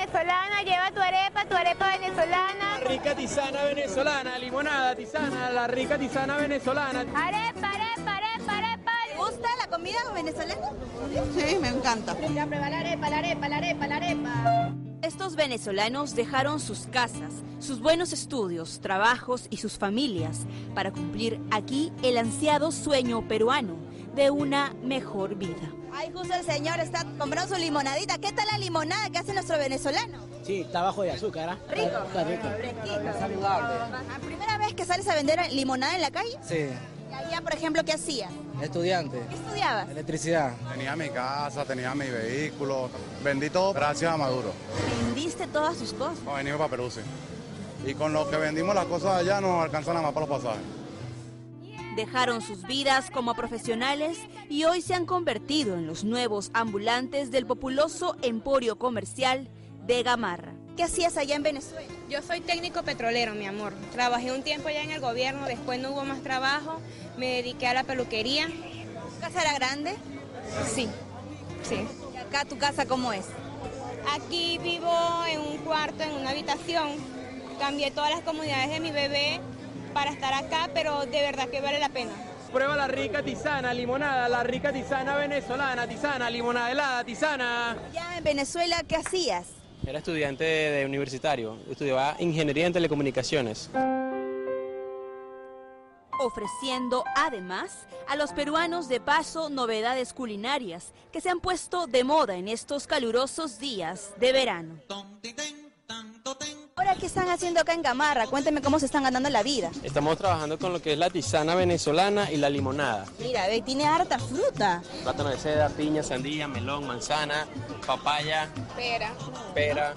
venezolana, lleva tu arepa venezolana. La rica tisana venezolana, limonada, tisana, la rica tisana venezolana. Arepa, arepa, arepa, arepa. ¿Te gusta la comida venezolana? Sí, me encanta. Ya prueba la arepa, la arepa, la arepa, la arepa. Estos venezolanos dejaron sus casas, sus buenos estudios, trabajos y sus familias para cumplir aquí el ansiado sueño peruano de una mejor vida. Ay, justo el señor está comprando su limonadita. ¿Qué tal la limonada que hace nuestro venezolano? Sí, está bajo de azúcar, ¿ah? Rico. Está rico. Fresquito. Saludable. ¿La primera vez que sales a vender limonada en la calle? Sí, Y allá, por ejemplo, ¿qué hacías? estudiante. ¿Qué estudiabas? Electricidad. Tenía mi casa, tenía mi vehículo, vendí todo gracias a Maduro. Vendiste todas tus cosas. Nos venimos para Perú, sí. Y con lo que vendimos las cosas allá nos alcanzan nada más para los pasajes. Dejaron sus vidas como profesionales y hoy se han convertido en los nuevos ambulantes del populoso emporio comercial de Gamarra. ¿Qué hacías allá en Venezuela? Yo soy técnico petrolero, mi amor. Trabajé un tiempo ya en el gobierno, después no hubo más trabajo, me dediqué a la peluquería. ¿Tu casa era grande? Sí, sí. ¿Y acá tu casa cómo es? Aquí vivo en un cuarto, en una habitación. Cambié todas las comodidades de mi bebé para estar acá, pero de verdad que vale la pena. Prueba la rica tisana, limonada, la rica tisana venezolana, tisana, limonada helada, tisana. Ya en Venezuela, ¿qué hacías? Era estudiante de universitario, estudiaba ingeniería en telecomunicaciones. Ofreciendo además a los peruanos de paso novedades culinarias que se han puesto de moda en estos calurosos días de verano. Ahora, ¿qué están haciendo acá en Gamarra? Cuénteme cómo se están ganando la vida. Estamos trabajando con lo que es la tisana venezolana y la limonada. Mira, ve, tiene harta fruta. Plátano de seda, piña, sandía, melón, manzana, papaya, pera.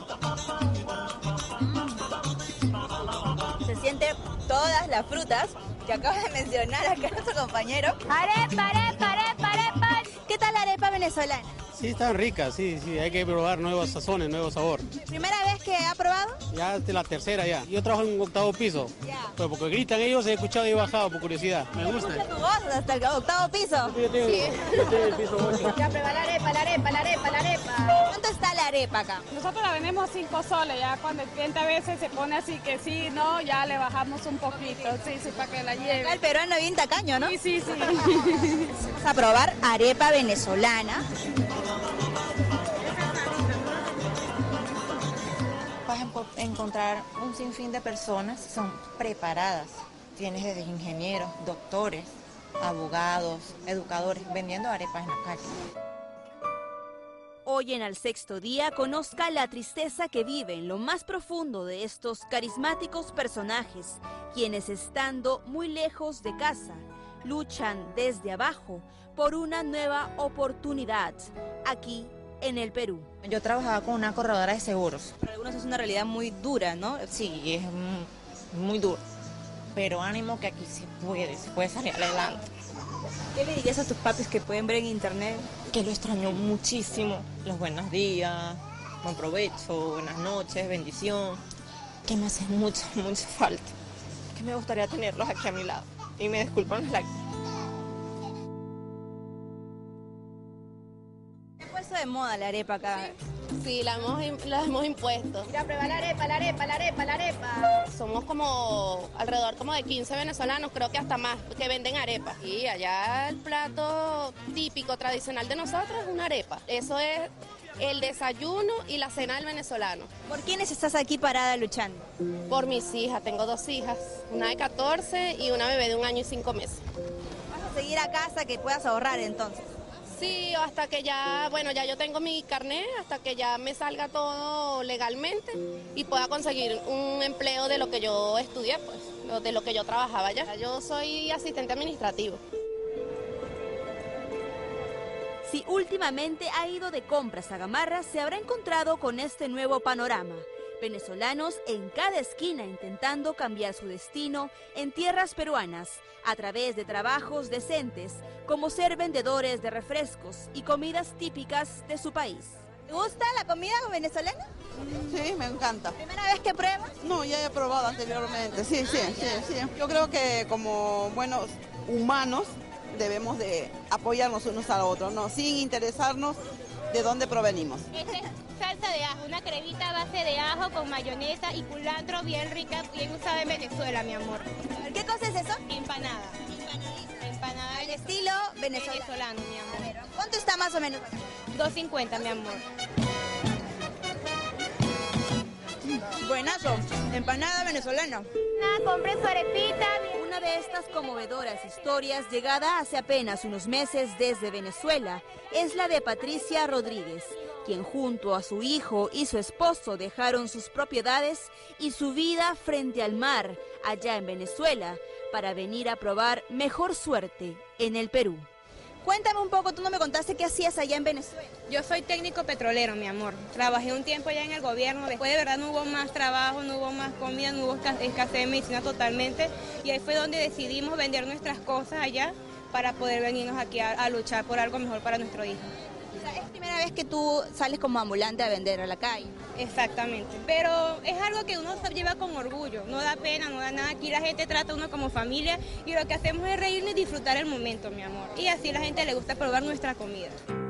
Se siente todas las frutas que acaba de mencionar acá nuestro compañero. Arepa, arepa, arepa, arepa. ¿Qué tal la arepa venezolana? Sí, están ricas, sí, hay que probar nuevos sazones, nuevo sabor. ¿Primera vez que ha probado? Ya es la tercera ya. Yo trabajo en un octavo piso. Ya. Pues porque gritan ellos, he escuchado y he bajado por curiosidad. Me gusta. Escucha tu voz hasta el octavo piso. Yo tengo el piso 8. Ya prueba la arepa, la arepa, la arepa, la arepa. ¿Cuánto está la arepa acá? Nosotros la vendemos 5 soles, ya cuando el cliente a veces se pone así que sí, no, ya le bajamos un poquito, sí, para que la Acá lleve. el peruano bien tacaño, ¿no? Sí. Vamos a probar arepa venezolana. Vas a encontrar un sinfín de personas, son preparadas. Tienes desde ingenieros, doctores, abogados, educadores, vendiendo arepas en la calle. Hoy en Al Sexto Día conozca la tristeza que vive en lo más profundo de estos carismáticos personajes, quienes estando muy lejos de casa, luchan desde abajo por una nueva oportunidad aquí en el Perú. Yo trabajaba con una corredora de seguros. Para algunos es una realidad muy dura, ¿no? Sí, es muy duro, pero ánimo que aquí se puede salir adelante. ¿Qué le dirías a tus papis que pueden ver en internet? Que lo extraño muchísimo. Los buenos días, buen provecho, buenas noches, bendición. Que me hace mucha falta. Que me gustaría tenerlos aquí a mi lado. Y me disculpan los lágrimas. ¿Qué ha puesto de moda la arepa acá? Sí, la hemos impuesto. Ya prueba la arepa, la arepa, la arepa, la arepa. Somos como alrededor como de 15 venezolanos, creo que hasta más, que venden arepas. Y allá el plato típico, tradicional de nosotros es una arepa. Eso es el desayuno y la cena del venezolano. ¿Por quiénes estás aquí parada luchando? Por mis hijas, tengo 2 hijas, una de 14 y una bebé de 1 año y 5 meses. ¿Vas a seguir a casa que puedas ahorrar entonces? Sí, hasta que ya, bueno, ya yo tengo mi carnet, hasta que ya me salga todo legalmente y pueda conseguir un empleo de lo que yo estudié, pues, de lo que yo trabajaba ya. Yo soy asistente administrativo. Si últimamente ha ido de compras a Gamarra, se habrá encontrado con este nuevo panorama. Venezolanos en cada esquina intentando cambiar su destino en tierras peruanas a través de trabajos decentes como ser vendedores de refrescos y comidas típicas de su país. ¿Te gusta la comida venezolana? Sí, me encanta. ¿Primera vez que pruebas? No, ya he probado anteriormente. Sí. Yo creo que como buenos humanos debemos de apoyarnos unos a otros, ¿no? Sin interesarnos de dónde provenimos. Salsa salsa de ajo, una cremita a base de ajo con mayonesa y culantro bien rica, bien usada en Venezuela, mi amor. ¿Qué cosa es eso? Empanada. Empanada al estilo venezolano, mi amor. ¿Cuánto está más o menos? 2.50, mi amor. Buenazo, empanada venezolana. Compre su arepita. Una de estas conmovedoras historias, llegada hace apenas unos meses desde Venezuela, es la de Patricia Rodríguez, quien junto a su hijo y su esposo dejaron sus propiedades y su vida frente al mar, allá en Venezuela, para venir a probar mejor suerte en el Perú. Cuéntame un poco, tú no me contaste qué hacías allá en Venezuela. Yo soy técnico petrolero, mi amor. Trabajé un tiempo ya en el gobierno. Después de verdad no hubo más trabajo, no hubo más comida, no hubo escasez de medicina totalmente. Y ahí fue donde decidimos vender nuestras cosas allá para poder venirnos aquí a luchar por algo mejor para nuestro hijo. O sea, es la primera vez que tú sales como ambulante a vender a la calle. Exactamente, pero es algo que uno se lleva con orgullo, no da pena, no da nada. Aquí la gente trata a uno como familia y lo que hacemos es reírnos y disfrutar el momento, mi amor. Y así a la gente le gusta probar nuestra comida.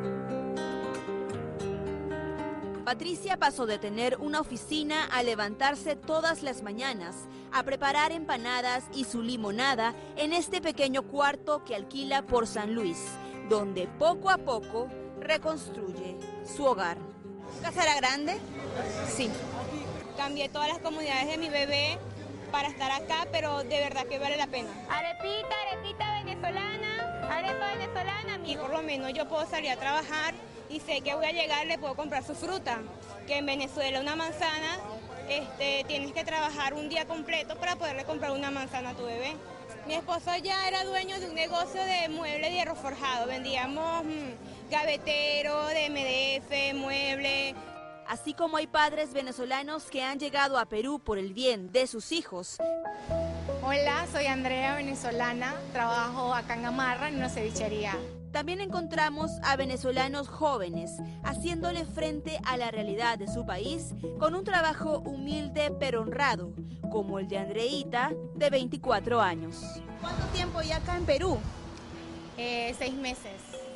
Patricia pasó de tener una oficina a levantarse todas las mañanas, a preparar empanadas y su limonada en este pequeño cuarto que alquila por San Luis, donde poco a poco reconstruye su hogar. ¿Tu casa era grande? Sí. Cambié todas las comodidades de mi bebé para estar acá, pero de verdad que vale la pena. Arepita venezolana, arepa venezolana. Y por lo menos yo puedo salir a trabajar y sé que voy a llegar, le puedo comprar su fruta. Que en Venezuela una manzana, tienes que trabajar un día completo para poderle comprar una manzana a tu bebé. Mi esposo ya era dueño de un negocio de muebles de hierro forjado. Vendíamos gavetero, de MDF, muebles. Así como hay padres venezolanos que han llegado a Perú por el bien de sus hijos. Hola, soy Andrea, venezolana. Trabajo acá en Gamarra en una cevichería. También encontramos a venezolanos jóvenes haciéndole frente a la realidad de su país con un trabajo humilde pero honrado, como el de Andreita, de 24 años. ¿Cuánto tiempo ya acá en Perú? 6 meses.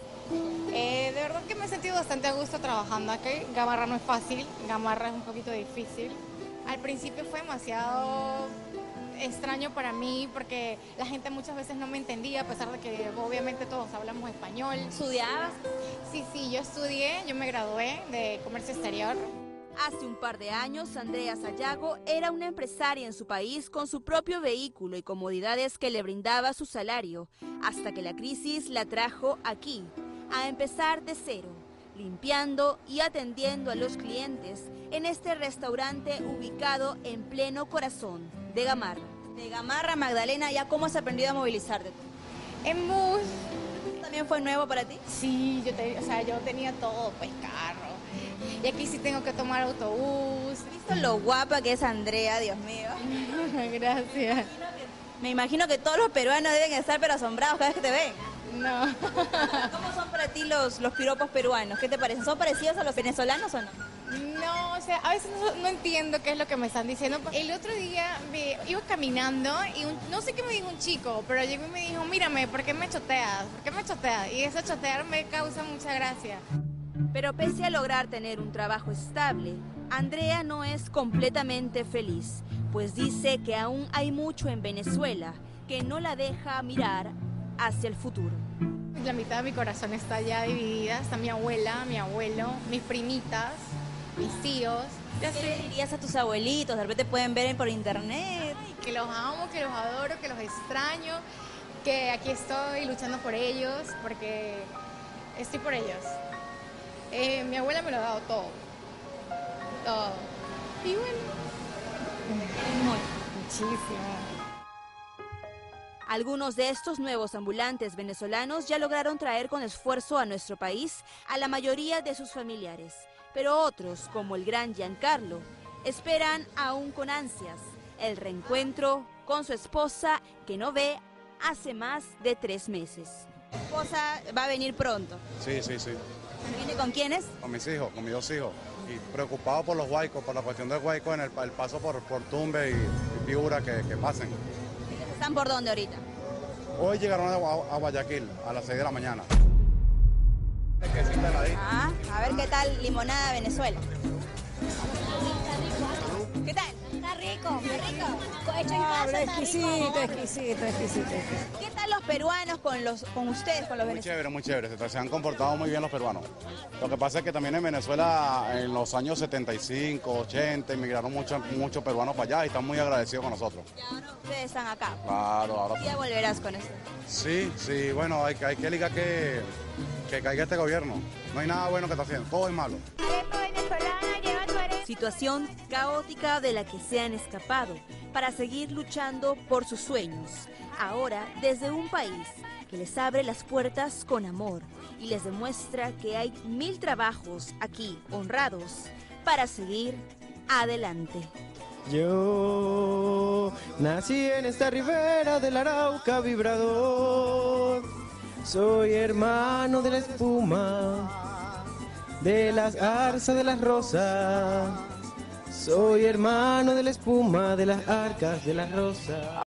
De verdad que me he sentido bastante a gusto trabajando aquí. Gamarra no es fácil, Gamarra es un poquito difícil. Al principio fue demasiado extraño para mí porque la gente muchas veces no me entendía, a pesar de que obviamente todos hablamos español. ¿Estudiabas? Sí, yo estudié, yo me gradué de comercio exterior. Hace un par de años, Andrea Sayago era una empresaria en su país con su propio vehículo y comodidades que le brindaba su salario, hasta que la crisis la trajo aquí, a empezar de cero, limpiando y atendiendo a los clientes en este restaurante ubicado en pleno corazón de Gamarra. De Gamarra, Magdalena, ¿ya cómo has aprendido a movilizarte? En bus. ¿También fue nuevo para ti? Sí, yo tenía todo, pues carro. Y aquí sí tengo que tomar autobús. ¿Has visto lo guapa que es Andrea, Dios mío? Gracias. Me imagino que todos los peruanos deben estar pero asombrados cada vez que te ven. No. ¿Cómo son para ti los piropos peruanos? ¿Qué te parecen? ¿Son parecidos a los venezolanos o no? No, o sea, a veces no entiendo qué es lo que me están diciendo. El otro día iba caminando y no sé qué me dijo un chico, pero llegó y me dijo, mírame, ¿por qué me choteas? ¿Por qué me choteas? Y eso chotear me causa mucha gracia. Pero pese a lograr tener un trabajo estable, Andrea no es completamente feliz, pues dice que aún hay mucho en Venezuela que no la deja mirar hacia el futuro. La mitad de mi corazón está ya dividida, está mi abuela, mi abuelo, mis primitas, mis tíos. ¿Qué le dirías a tus abuelitos? De repente pueden ver por internet. Que los amo, que los adoro, que los extraño, que aquí estoy luchando por ellos, porque estoy por ellos. Mi abuela me lo ha dado todo. Todo. Y bueno, muchísimo. Algunos de estos nuevos ambulantes venezolanos ya lograron traer con esfuerzo a nuestro país a la mayoría de sus familiares, pero otros, como el gran Giancarlo, esperan aún con ansias el reencuentro con su esposa que no ve hace más de 3 meses. ¿Tu esposa va a venir pronto? Sí. ¿Viene con quiénes? Con mis hijos, con mis 2 hijos. Y preocupado por los huaicos, por la cuestión del huaico en el paso por Tumbes y Piura que pasen. ¿Están por dónde ahorita? Hoy llegaron a Guayaquil a las 6 de la mañana. A ver qué tal limonada Venezuela. rico, muy rico. Hecho en casa, exquisito, exquisito, exquisito. ¿Qué tal los peruanos con ustedes, con los venezolanos? Muy chévere, se han comportado muy bien los peruanos. Lo que pasa es que también en Venezuela en los años 75, 80 emigraron muchos peruanos para allá y están muy agradecidos con nosotros. Y ahora ustedes están acá. Claro, ahora. ¿Ya volverás con eso? Sí, bueno, hay que ligar que caiga este gobierno. No hay nada bueno que está haciendo, todo es malo. Situación caótica de la que se han escapado para seguir luchando por sus sueños. Ahora desde un país que les abre las puertas con amor y les demuestra que hay 1000 trabajos aquí honrados para seguir adelante. Yo nací en esta ribera del Arauca vibrador. Soy hermano de la espuma, de las arzas, de las rosas. Soy hermano de la espuma, de las arcas, de las rosas.